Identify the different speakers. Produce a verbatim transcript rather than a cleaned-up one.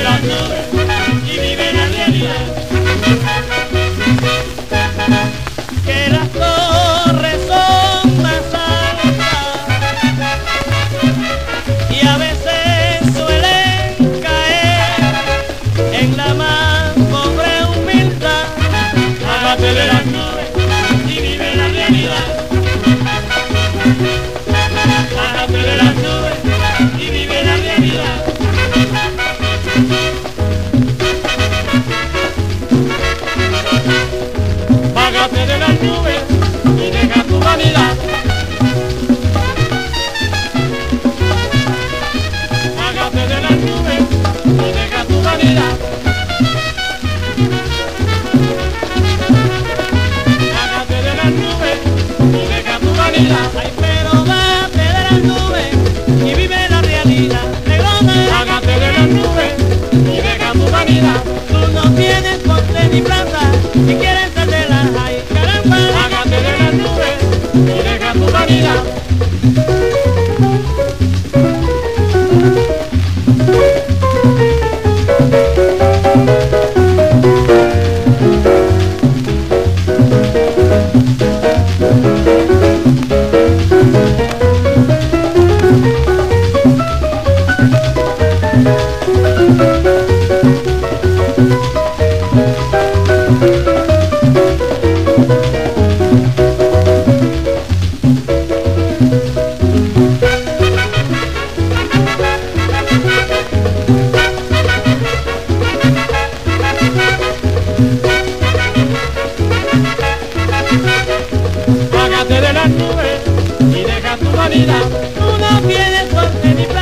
Speaker 1: de las nubes y vive la realidad.
Speaker 2: Que las torres son más altas y a veces suelen caer en la más pobre humildad.
Speaker 1: Bájate de las nubes y vive la realidad. Bájate de las nubes y vive la realidad. Bájate de las nubes y deja tu vanidad. Bájate de las nubes y deja tu vanidad. Bájate de las nubes y deja tu vanidad.
Speaker 2: Ay, pero bájate de las nubes y vive la realidad. Negrona,
Speaker 1: Bájate de las nubes y deja tu vanidad.
Speaker 2: tú no tienes porte ni plata y quieres hacerla. Ay, caramba.
Speaker 1: Bájate de las nubes y deja tu vanidad. Bájate de las nubes y deja tu vanidad.
Speaker 2: Tú no tienes porte ni plata